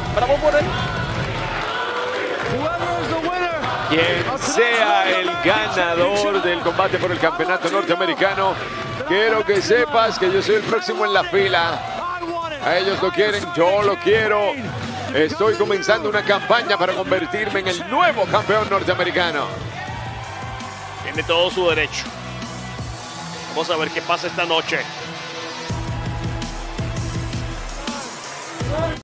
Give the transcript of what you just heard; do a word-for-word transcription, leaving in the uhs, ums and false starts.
Bravo por él. Quien sea el ganador del combate por el campeonato norteamericano, quiero que sepas que yo soy el próximo en la fila. A ellos lo quieren, yo lo quiero. Estoy comenzando una campaña para convertirme en el nuevo campeón norteamericano. Tiene todo su derecho. Vamos a ver qué pasa esta noche.